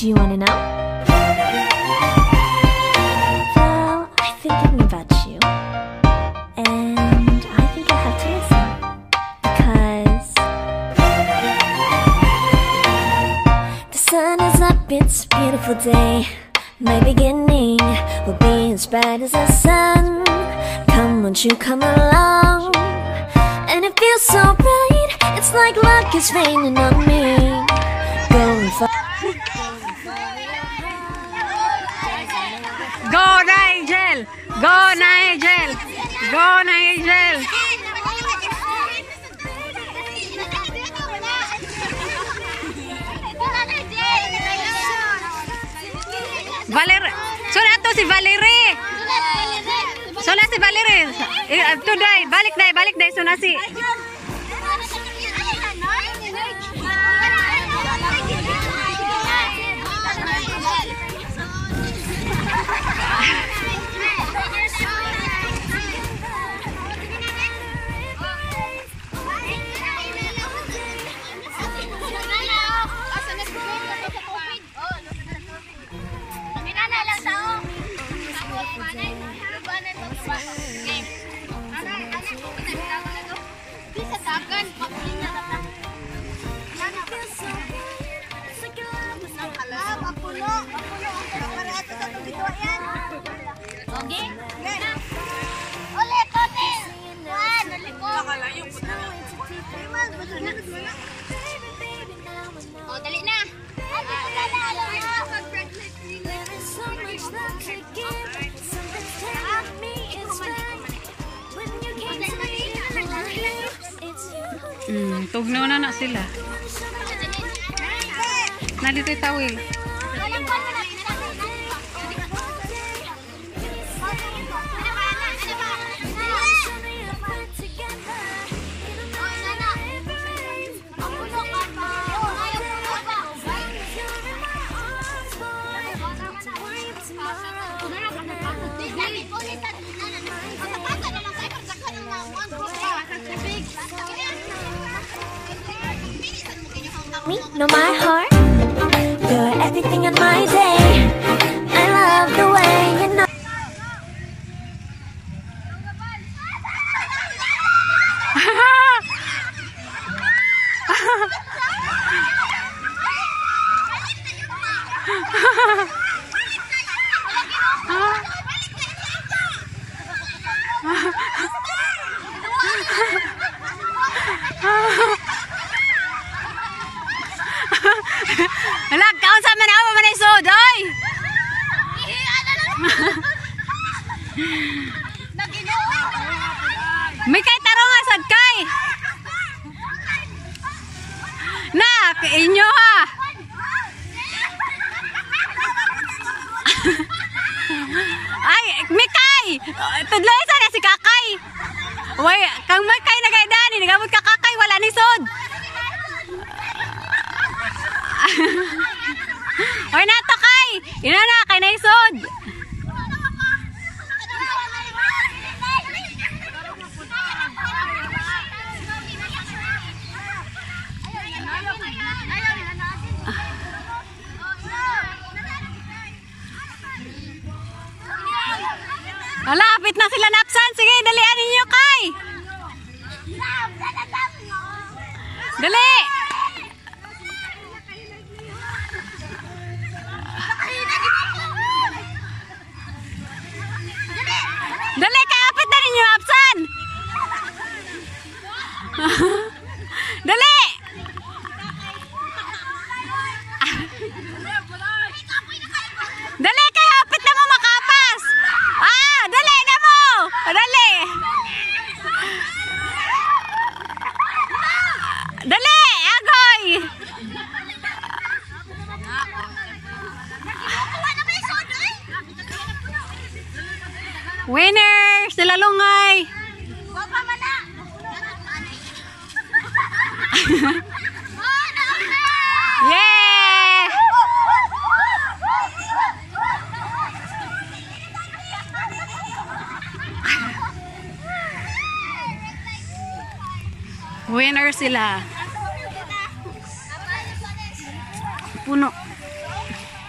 Do you wanna know? Well, I've been thinking about you, and I think I have to listen, because the sun is up, it's a beautiful day. My beginning will be as bright as the sun. Come, won't you come along? And it feels so bright, it's like luck is raining on me. Going far. Go Nigel! Go Nigel! Go Nigel! Valerie! Sula to si Valerie! Sula si Valerie! Today, balik day, suna si... Oh, dali na. Tugnaw na sila. Nalito'y tawil. Me, know my heart. You're everything in my day. I love the way you know. Hala, kaon sa manawa man ay sod, oy! May kay tarong nga sad kay. Nak, inyo ha. Ay, Mikay! Tudloy sa na si Kakay. Way, kang Mikay nagaydani, nagamot ka Kakay, wala ni sod. Hoy nato kay! Ina na kay naisod. Lapit na sila napsan. Sige, dalian ninyo kay. Dali! Dali, kapit na ninyo napsan. Dali! Dali, kaya kapit na mo makapas. Dali na mo. Dali. Dali, agoy. Winner, sila lungay. Yeah! Winner sila. Puno.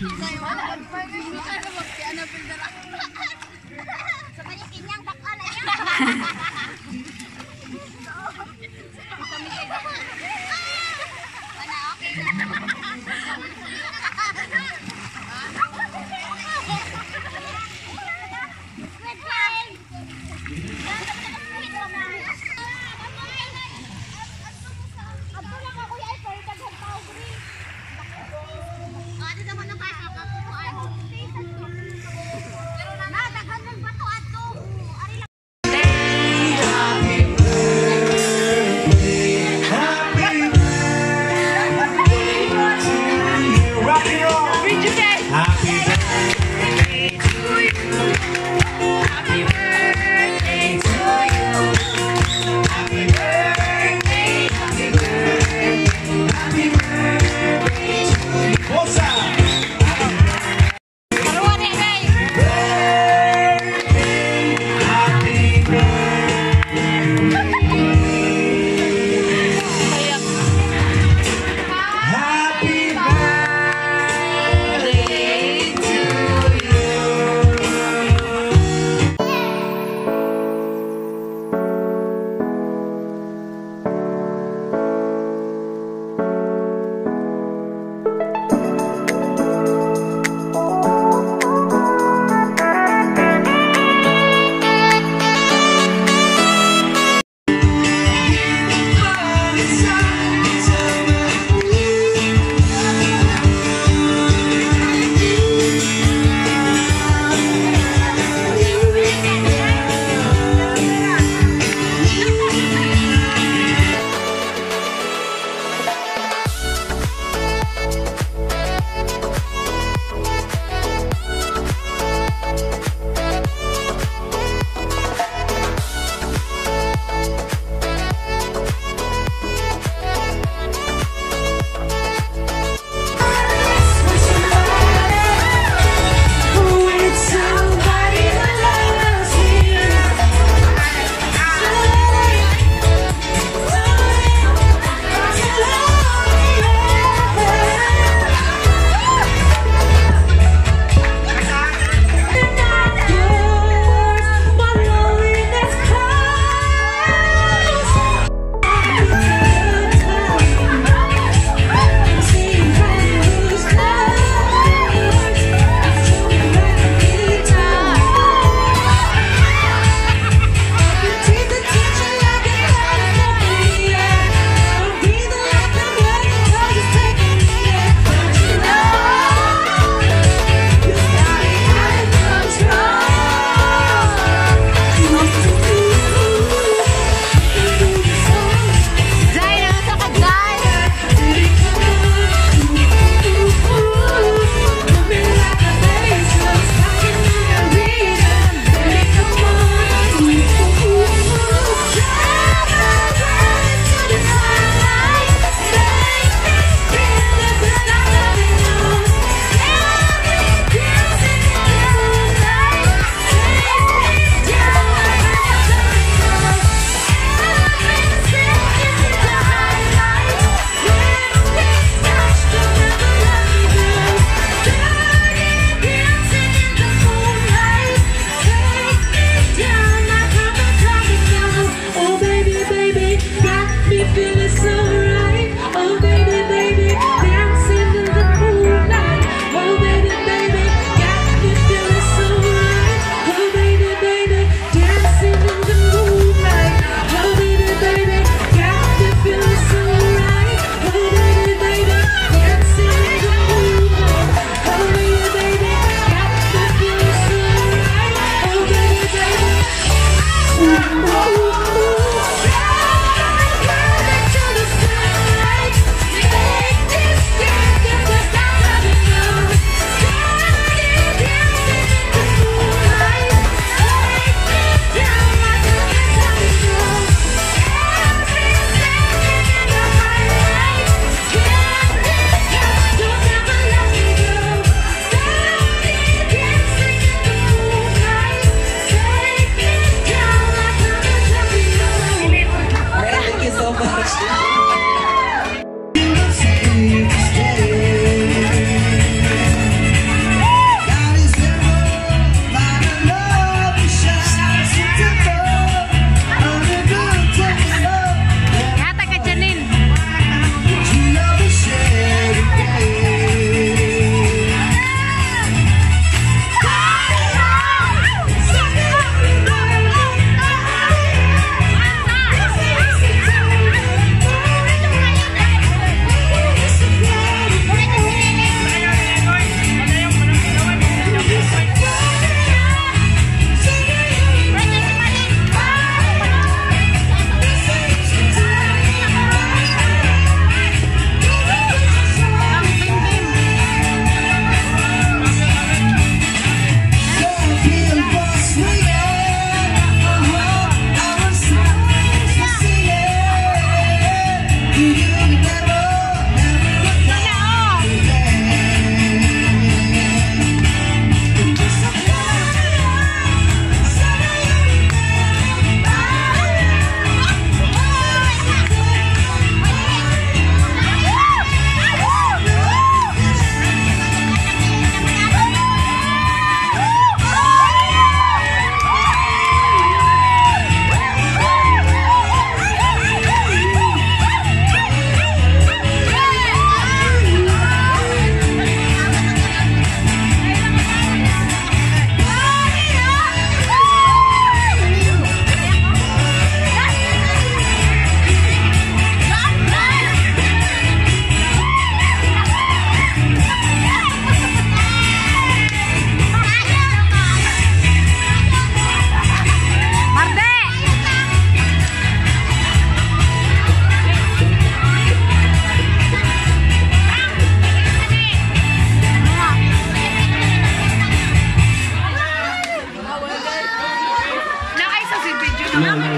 Sa balikin niyang bakal na yan. Wala, okay na. Squid game! Ato lang ako yan, pero daghan tao, Gri. Ano naman ang kaya? Ano nga mo